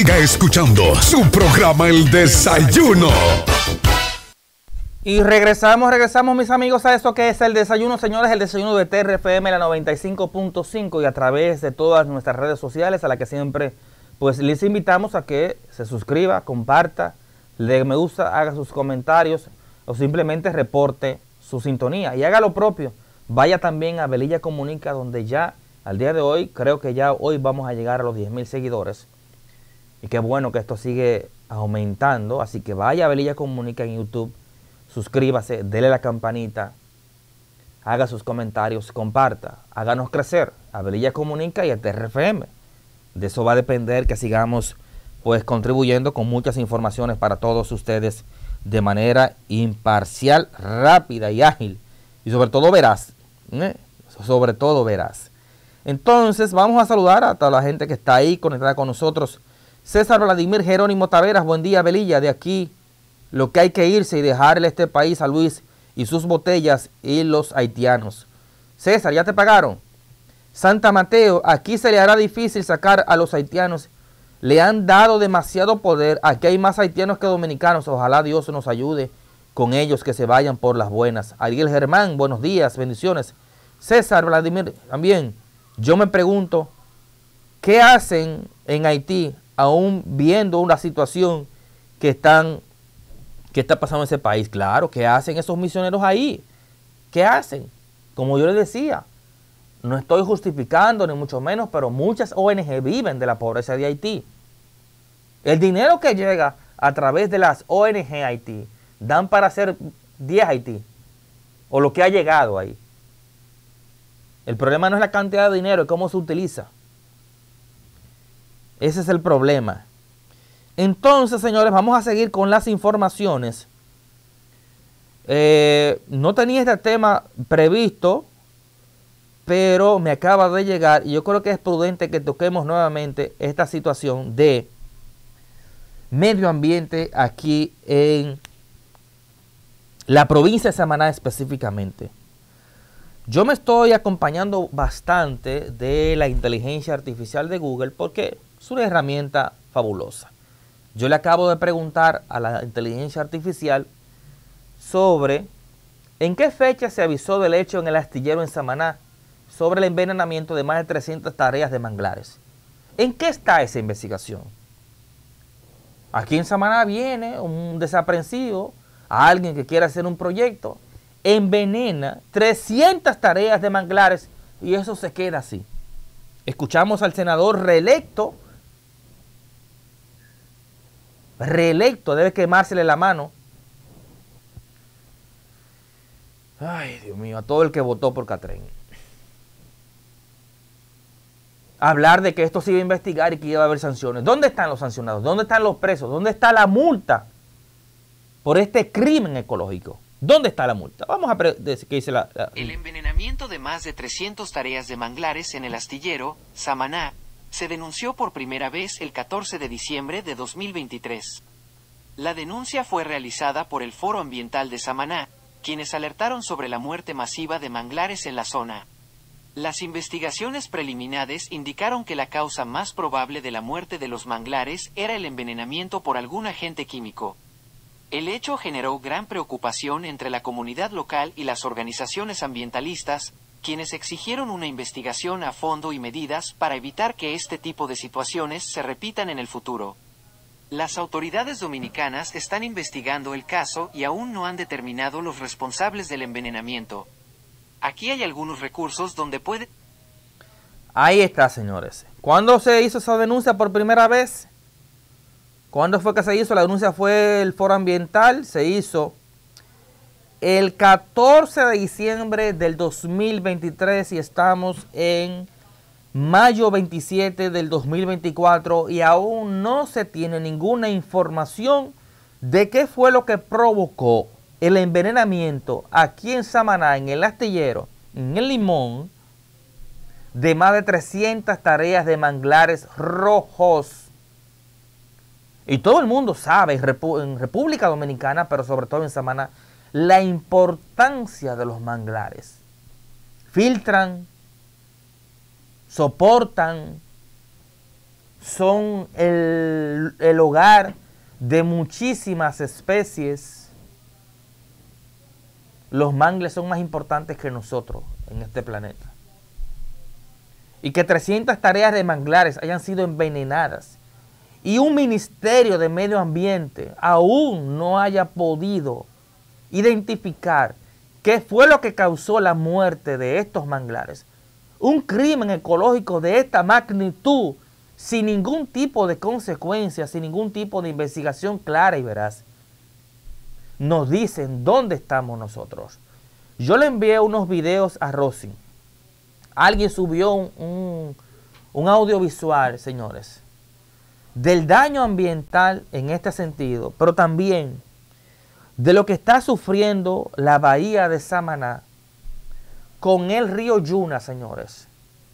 Siga escuchando su programa El Desayuno. Y regresamos mis amigos a esto que es el desayuno, señores, el desayuno de TRFM, la 95.5 y a través de todas nuestras redes sociales a la que siempre pues les invitamos a que se suscriba, comparta, le dé me gusta, haga sus comentarios o simplemente reporte su sintonía y haga lo propio. Vaya también a Velilla Comunica, donde ya al día de hoy, creo que ya hoy vamos a llegar a los 10,000 seguidores. Y qué bueno que esto sigue aumentando, así que vaya a Velilla Comunica en YouTube. Suscríbase, dele la campanita, haga sus comentarios, comparta, háganos crecer a Velilla Comunica y a TRFM. De eso va a depender que sigamos pues contribuyendo con muchas informaciones para todos ustedes de manera imparcial, rápida y ágil y sobre todo veraz, sobre todo veraz. Entonces vamos a saludar a toda la gente que está ahí conectada con nosotros. César Vladimir Jerónimo Taveras, buen día Velilla, de aquí. Lo que hay que irse y dejarle este país a Luis y sus botellas y los haitianos. César, ¿ya te pagaron? Santa Mateo, aquí se le hará difícil sacar a los haitianos. Le han dado demasiado poder. Aquí hay más haitianos que dominicanos. Ojalá Dios nos ayude con ellos que se vayan por las buenas. Ariel Germán, buenos días, bendiciones. César Vladimir, también. Yo me pregunto, ¿qué hacen en Haití aún viendo una situación que está pasando en ese país? Claro, ¿qué hacen esos misioneros ahí? ¿Qué hacen? Como yo les decía, no estoy justificando ni mucho menos, pero muchas ONG viven de la pobreza de Haití. El dinero que llega a través de las ONG Haití dan para hacer 10 Haití, o lo que ha llegado ahí. El problema no es la cantidad de dinero, es cómo se utiliza. Ese es el problema. Entonces, señores, vamos a seguir con las informaciones. No tenía este tema previsto, pero me acaba de llegar y yo creo que es prudente que toquemos nuevamente esta situación de medio ambiente aquí en la provincia de Samaná específicamente. Yo me estoy acompañando bastante de la inteligencia artificial de Google porque es una herramienta fabulosa. Yo le acabo de preguntar a la inteligencia artificial sobre en qué fecha se avisó del hecho en el astillero en Samaná sobre el envenenamiento de más de 300 tareas de manglares. ¿En qué está esa investigación? Aquí en Samaná viene un desaprensivo, a alguien que quiere hacer un proyecto, envenena 300 tareas de manglares y eso se queda así. Escuchamos al senador reelecto, debe quemársele la mano. Ay, Dios mío, a todo el que votó por Catren. Hablar de que esto se iba a investigar y que iba a haber sanciones. ¿Dónde están los sancionados? ¿Dónde están los presos? ¿Dónde está la multa por este crimen ecológico? ¿Dónde está la multa? Vamos a ver qué dice la... El envenenamiento de más de 300 tareas de manglares en el astillero, Samaná, se denunció por primera vez el 14 de diciembre de 2023. La denuncia fue realizada por el Foro Ambiental de Samaná, quienes alertaron sobre la muerte masiva de manglares en la zona. Las investigaciones preliminares indicaron que la causa más probable de la muerte de los manglares era el envenenamiento por algún agente químico. El hecho generó gran preocupación entre la comunidad local y las organizaciones ambientalistas, quienes exigieron una investigación a fondo y medidas para evitar que este tipo de situaciones se repitan en el futuro. Las autoridades dominicanas están investigando el caso y aún no han determinado los responsables del envenenamiento. Aquí hay algunos recursos donde puede... Ahí está, señores. ¿Cuándo se hizo esa denuncia por primera vez? ¿Cuándo fue que se hizo? La denuncia fue el Foro Ambiental. Se hizo el 14 de diciembre del 2023 y estamos en mayo 27 del 2024 y aún no se tiene ninguna información de qué fue lo que provocó el envenenamiento aquí en Samaná, en el astillero, en el Limón, de más de 300 tareas de manglares rojos. Y todo el mundo sabe en República Dominicana, pero sobre todo en Samaná, la importancia de los manglares. Filtran, soportan, son el hogar de muchísimas especies. Los mangles son más importantes que nosotros en este planeta. Y que 300 tareas de manglares hayan sido envenenadas y un ministerio de medio ambiente aún no haya podido identificar qué fue lo que causó la muerte de estos manglares. Un crimen ecológico de esta magnitud, sin ningún tipo de consecuencia, sin ningún tipo de investigación clara y veraz, nos dicen dónde estamos nosotros. Yo le envié unos videos a Rosy. Alguien subió un audiovisual, señores, del daño ambiental en este sentido, pero también de lo que está sufriendo la bahía de Samaná con el río Yuna, señores.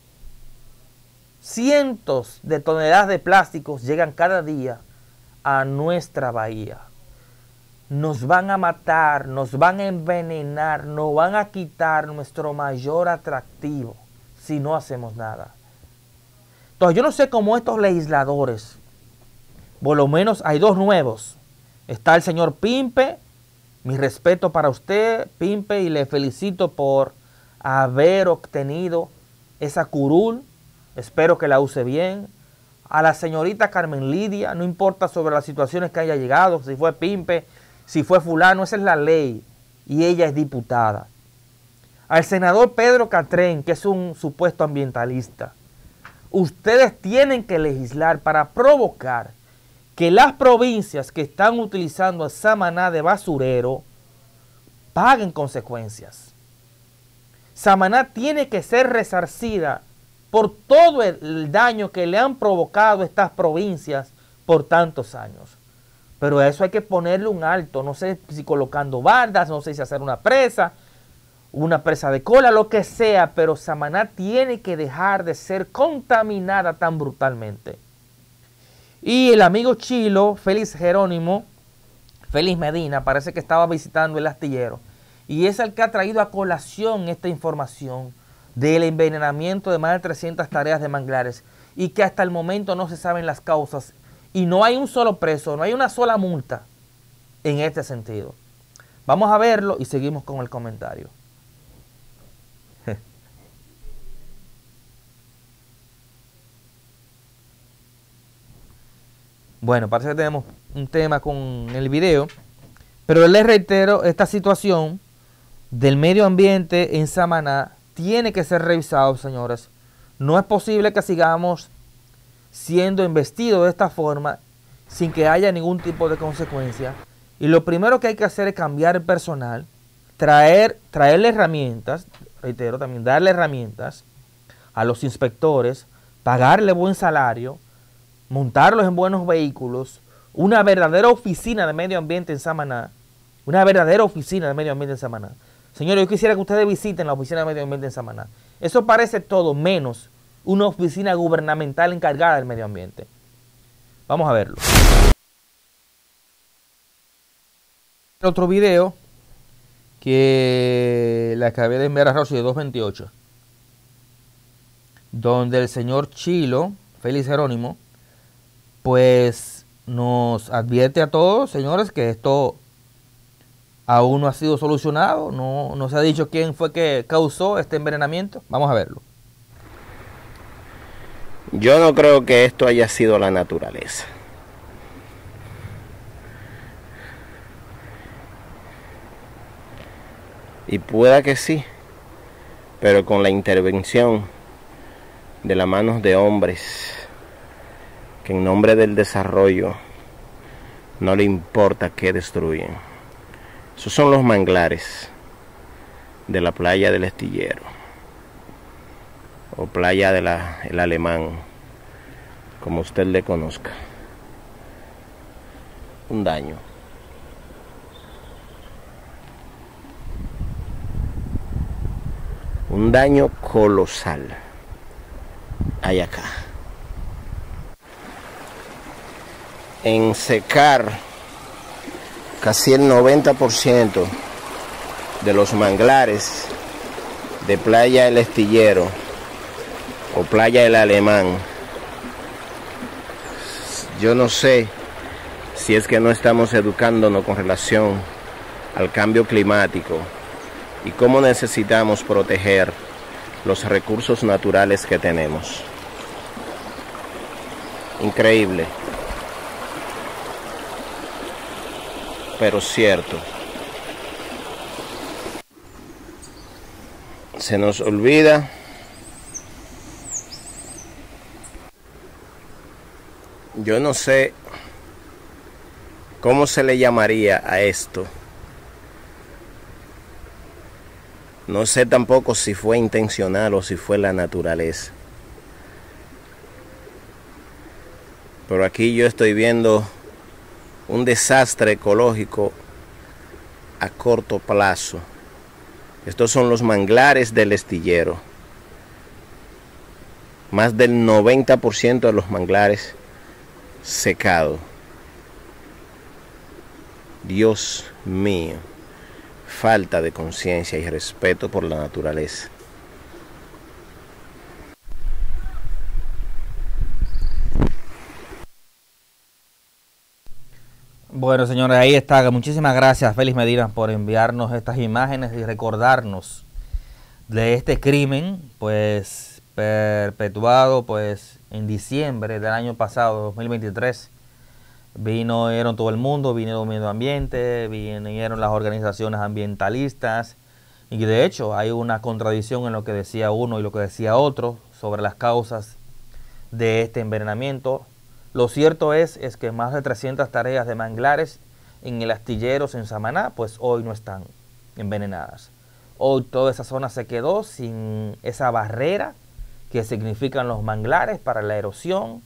Cientos de toneladas de plásticos llegan cada día a nuestra bahía. Nos van a matar, nos van a envenenar, nos van a quitar nuestro mayor atractivo si no hacemos nada. Entonces yo no sé cómo estos legisladores, por lo menos hay dos nuevos. Está el señor Pimpe, mi respeto para usted, Pimpe, y le felicito por haber obtenido esa curul. Espero que la use bien. A la señorita Carmen Lidia, no importa sobre las situaciones que haya llegado, si fue Pimpe, si fue fulano, esa es la ley y ella es diputada. Al senador Pedro Catrén, que es un supuesto ambientalista, ustedes tienen que legislar para provocar que las provincias que están utilizando a Samaná de basurero paguen consecuencias. Samaná tiene que ser resarcida por todo el daño que le han provocado estas provincias por tantos años. Pero a eso hay que ponerle un alto, no sé si colocando bardas, no sé si hacer una presa de cola, lo que sea, pero Samaná tiene que dejar de ser contaminada tan brutalmente. Y el amigo Chilo, Félix Medina, parece que estaba visitando el astillero, y es el que ha traído a colación esta información del envenenamiento de más de 300 tareas de manglares, y que hasta el momento no se saben las causas, y no hay un solo preso, no hay una sola multa en este sentido. Vamos a verlo y seguimos con el comentario. Bueno, parece que tenemos un tema con el video, pero les reitero, esta situación del medio ambiente en Samaná tiene que ser revisado, señores. No es posible que sigamos siendo investidos de esta forma sin que haya ningún tipo de consecuencia. Y lo primero que hay que hacer es cambiar el personal, traerle herramientas, reitero también, darle herramientas a los inspectores, pagarle buen salario, montarlos en buenos vehículos, una verdadera oficina de medio ambiente en Samaná, Señores, yo quisiera que ustedes visiten la oficina de medio ambiente en Samaná. Eso parece todo menos una oficina gubernamental encargada del medio ambiente. Vamos a verlo. Otro video que le acabé de enviar a Rosy de 228, donde el señor Chilo, Félix Jerónimo, pues nos advierte a todos, señores, que esto aún no ha sido solucionado, no se ha dicho quién fue que causó este envenenamiento. Vamos a verlo. Yo no creo que esto haya sido la naturaleza. Y pueda que sí, pero con la intervención de las manos de hombres que en nombre del desarrollo no le importa qué destruyen. Esos son los manglares de la playa del Astillero o playa del Alemán, como usted le conozca. Un daño. Un daño colosal hay acá. En secar casi el 90% de los manglares de playa del Astillero o playa del Alemán, Yo no sé si es que no estamos educándonos con relación al cambio climático y cómo necesitamos proteger los recursos naturales que tenemos. Increíble, pero cierto. Se nos olvida yo no sé cómo se le llamaría a esto. No sé tampoco si fue intencional o si fue la naturaleza. Pero aquí yo estoy viendo un desastre ecológico a corto plazo. Estos son los manglares del Estillero. Más del 90% de los manglares secados. Dios mío. Falta de conciencia y respeto por la naturaleza. Bueno, señores, ahí está. Muchísimas gracias, Félix Medina, por enviarnos estas imágenes y recordarnos de este crimen, pues, perpetuado, pues, en diciembre del año pasado, 2023. Vinieron todo el mundo, vinieron el medio ambiente, vinieron las organizaciones ambientalistas, y de hecho hay una contradicción en lo que decía uno y lo que decía otro sobre las causas de este envenenamiento. Lo cierto es que más de 300 tareas de manglares en el Astilleros en Samaná, pues hoy no están envenenadas. Hoy toda esa zona se quedó sin esa barrera que significan los manglares para la erosión.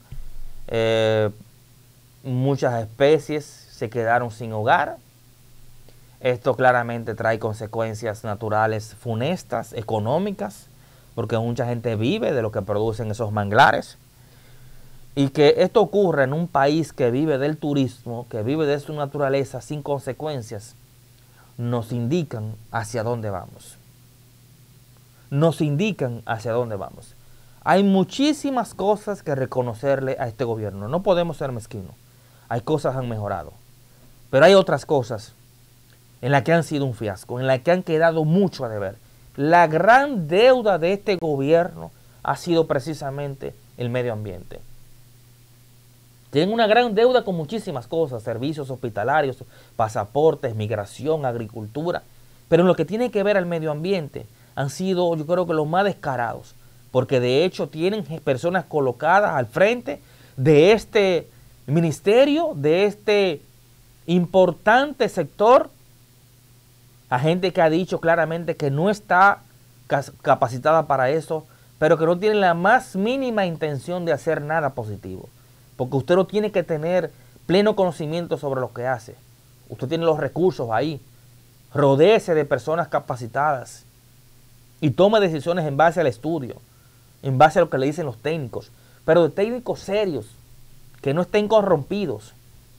Muchas especies se quedaron sin hogar. Esto claramente trae consecuencias naturales funestas, económicas, porque mucha gente vive de lo que producen esos manglares. Y que esto ocurra en un país que vive del turismo, que vive de su naturaleza sin consecuencias, nos indican hacia dónde vamos. Nos indican hacia dónde vamos. Hay muchísimas cosas que reconocerle a este gobierno. No podemos ser mezquinos. Hay cosas que han mejorado. Pero hay otras cosas en las que han sido un fiasco, en las que han quedado mucho a deber. La gran deuda de este gobierno ha sido precisamente el medio ambiente. Tienen una gran deuda con muchísimas cosas, servicios hospitalarios, pasaportes, migración, agricultura. Pero en lo que tiene que ver al medio ambiente han sido, yo creo que los más descarados. Porque de hecho tienen personas colocadas al frente de este ministerio, de este importante sector, a gente que ha dicho claramente que no está capacitada para eso, pero que no tiene la más mínima intención de hacer nada positivo. Porque usted no tiene que tener pleno conocimiento sobre lo que hace. Usted tiene los recursos ahí. Rodéese de personas capacitadas y tome decisiones en base al estudio, en base a lo que le dicen los técnicos, pero de técnicos serios, que no estén corrompidos,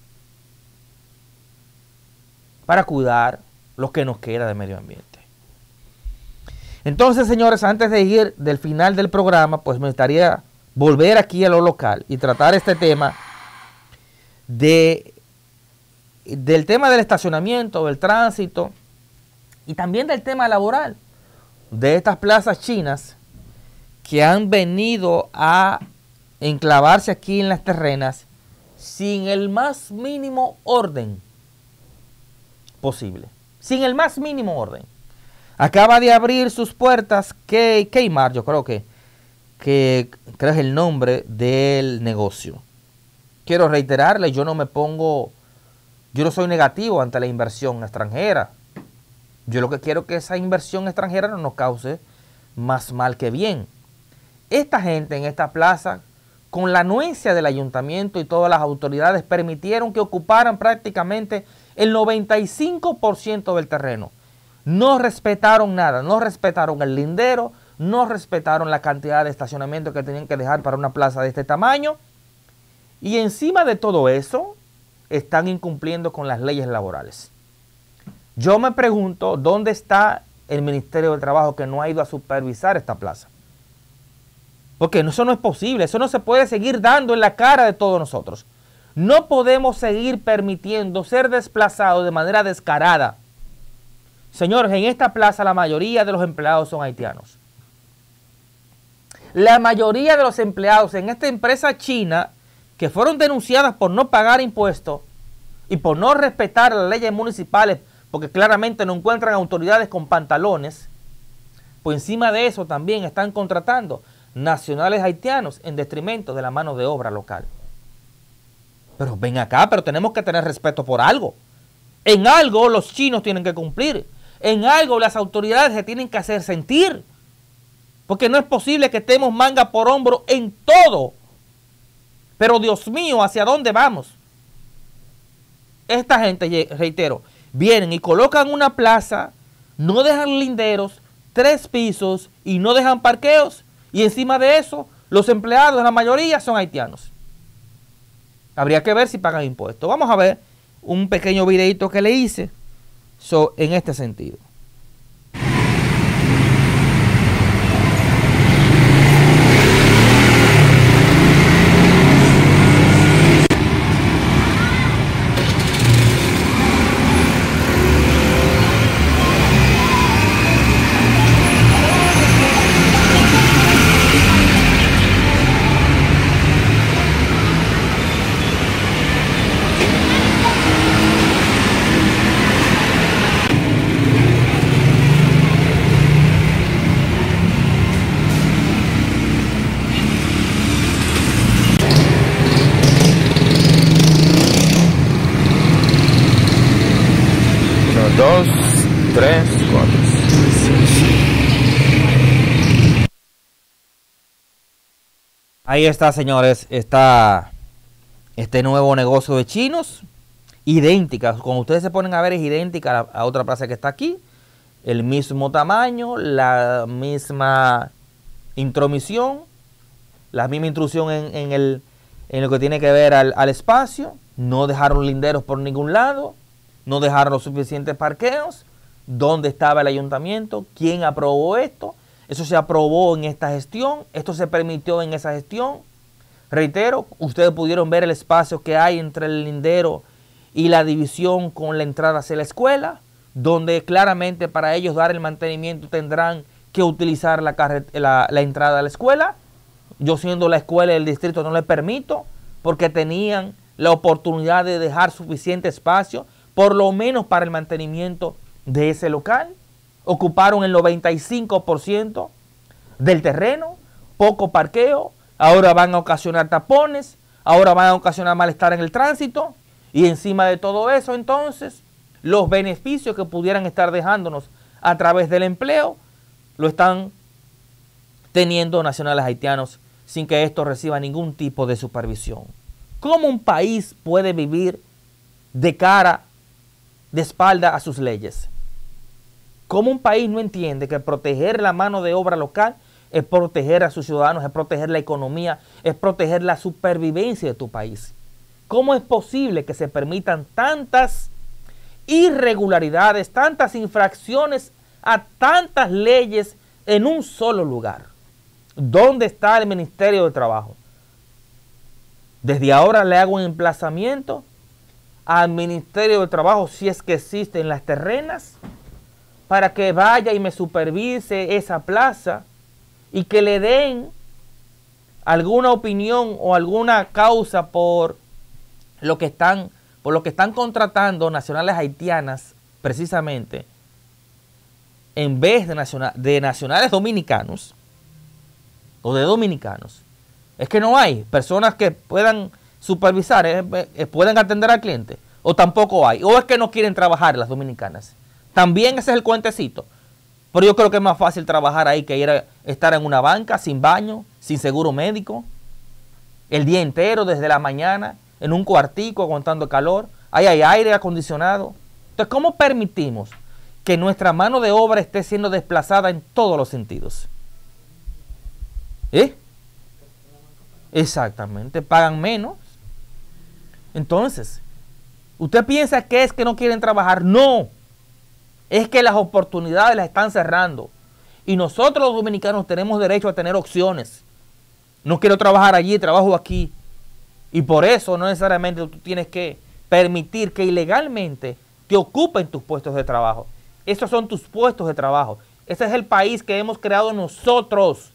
para cuidar lo que nos queda de medio ambiente. Entonces, señores, antes de ir del final del programa, pues me gustaría volver aquí a lo local y tratar este tema del tema del estacionamiento, del tránsito y también del tema laboral de estas plazas chinas que han venido a enclavarse aquí en las terrenas sin el más mínimo orden posible. Sin el más mínimo orden. Acaba de abrir sus puertas Kmart, yo creo que es el nombre del negocio. Quiero reiterarle, yo no soy negativo ante la inversión extranjera. Yo lo que quiero es que esa inversión extranjera no nos cause más mal que bien. Esta gente en esta plaza, con la anuencia del ayuntamiento y todas las autoridades, permitieron que ocuparan prácticamente el 95% del terreno. No respetaron nada, no respetaron el lindero, no respetaron la cantidad de estacionamiento que tenían que dejar para una plaza de este tamaño. Y encima de todo eso, están incumpliendo con las leyes laborales. Yo me pregunto, ¿dónde está el Ministerio del Trabajo que no ha ido a supervisar esta plaza? Porque eso no es posible, eso no se puede seguir dando en la cara de todos nosotros. No podemos seguir permitiendo ser desplazados de manera descarada. Señores, en esta plaza la mayoría de los empleados son haitianos. La mayoría de los empleados en esta empresa china que fueron denunciadas por no pagar impuestos y por no respetar las leyes municipales, porque claramente no encuentran autoridades con pantalones, pues encima de eso también están contratando nacionales haitianos en detrimento de la mano de obra local. Pero ven acá, pero tenemos que tener respeto por algo. En algo los chinos tienen que cumplir. En algo las autoridades se tienen que hacer sentir. Porque no es posible que estemos manga por hombro en todo. Pero Dios mío, ¿hacia dónde vamos? Esta gente, reitero, vienen y colocan una plaza, no dejan linderos, 3 pisos y no dejan parqueos. Y encima de eso, los empleados, la mayoría son haitianos. Habría que ver si pagan impuestos. Vamos a ver un pequeño videito que le hice en este sentido. Dos, tres, cuatro. Ahí está, señores, está este nuevo negocio de chinos, idéntica, como ustedes se ponen a ver, es idéntica a otra plaza que está aquí, el mismo tamaño, la misma intromisión, la misma intrusión en lo que tiene que ver al espacio, no dejaron linderos por ningún lado, no dejaron los suficientes parqueos. ¿Dónde estaba el ayuntamiento? ¿Quién aprobó esto? Eso se aprobó en esta gestión. Esto se permitió en esa gestión. Reitero, ustedes pudieron ver el espacio que hay entre el lindero y la división con la entrada hacia la escuela, donde claramente para ellos dar el mantenimiento tendrán que utilizar la entrada a la escuela. Yo, siendo la escuela del distrito, no les permito, porque tenían la oportunidad de dejar suficiente espacio, por lo menos para el mantenimiento de ese local. Ocuparon el 95% del terreno, poco parqueo, ahora van a ocasionar tapones, ahora van a ocasionar malestar en el tránsito, y encima de todo eso, entonces, los beneficios que pudieran estar dejándonos a través del empleo, lo están teniendo nacionales haitianos sin que esto reciba ningún tipo de supervisión. ¿Cómo un país puede vivir de espalda a sus leyes? ¿Cómo un país no entiende que proteger la mano de obra local es proteger a sus ciudadanos, es proteger la economía, es proteger la supervivencia de tu país? ¿Cómo es posible que se permitan tantas irregularidades, tantas infracciones a tantas leyes en un solo lugar? ¿Dónde está el Ministerio de Trabajo? Desde ahora le hago un emplazamiento al Ministerio de Trabajo, si es que existe en las terrenas, para que vaya y me supervise esa plaza y que le den alguna opinión o alguna causa por lo que están contratando nacionales haitianas, precisamente, en vez de nacionales dominicanos o de dominicanos. Es que no hay personas que puedan supervisar, puedan atender al cliente, o tampoco hay, o es que no quieren trabajar las dominicanas. También ese es el cuentecito. Pero yo creo que es más fácil trabajar ahí que estar en una banca sin baño, sin seguro médico, el día entero, desde la mañana, en un cuartico aguantando calor. Ahí hay aire acondicionado. Entonces, ¿cómo permitimos que nuestra mano de obra esté siendo desplazada en todos los sentidos? Exactamente, pagan menos. Entonces, ¿usted piensa que es que no quieren trabajar? No. Es que las oportunidades las están cerrando. Y nosotros los dominicanos tenemos derecho a tener opciones. No quiero trabajar allí, trabajo aquí. Y por eso no necesariamente tú tienes que permitir que ilegalmente te ocupen tus puestos de trabajo. Esos son tus puestos de trabajo. Ese es el país que hemos creado nosotros.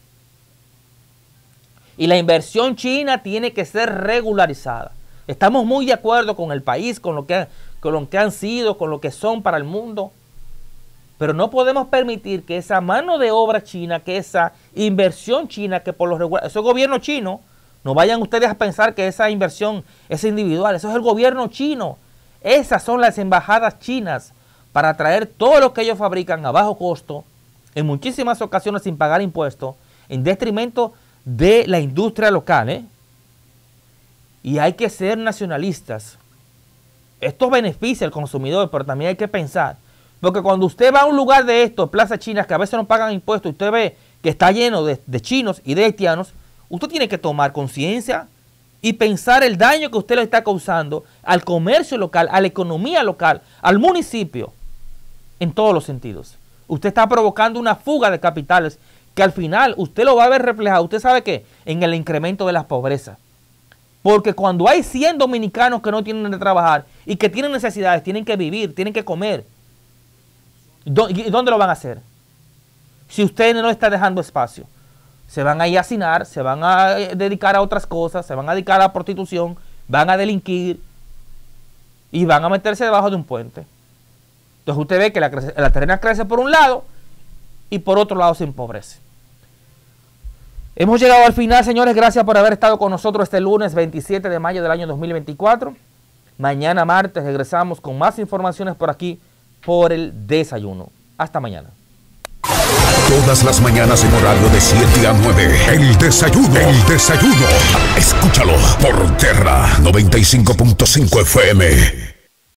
Y la inversión china tiene que ser regularizada. Estamos muy de acuerdo con el país, con lo que han sido, con lo que son para el mundo. Pero no podemos permitir que esa mano de obra china, que esa inversión china, que por lo regular, eso es gobierno chino, no vayan ustedes a pensar que esa inversión es individual, eso es el gobierno chino. Esas son las embajadas chinas para traer todo lo que ellos fabrican a bajo costo, en muchísimas ocasiones sin pagar impuestos, en detrimento de la industria local, Y hay que ser nacionalistas. Esto beneficia al consumidor, pero también hay que pensar. Porque cuando usted va a un lugar de estos, plazas chinas, que a veces no pagan impuestos, usted ve que está lleno de chinos y de haitianos, usted tiene que tomar conciencia y pensar el daño que usted le está causando al comercio local, a la economía local, al municipio, en todos los sentidos. Usted está provocando una fuga de capitales que al final usted lo va a ver reflejado. ¿Usted sabe qué? En el incremento de la pobreza. Porque cuando hay 100 dominicanos que no tienen de trabajar y que tienen necesidades, tienen que vivir, tienen que comer, ¿y dónde lo van a hacer? Si usted no está dejando espacio, se van a ir a hacinar, se van a dedicar a otras cosas, se van a dedicar a la prostitución, van a delinquir y van a meterse debajo de un puente. Entonces usted ve que la terrena crece por un lado y por otro lado se empobrece. Hemos llegado al final, señores. Gracias por haber estado con nosotros este lunes 27 de mayo del año 2024. Mañana martes regresamos con más informaciones por aquí, por el desayuno. Hasta mañana. Todas las mañanas en horario de 7 a 9. El desayuno. El desayuno. Escúchalo por Terra 95.5 FM.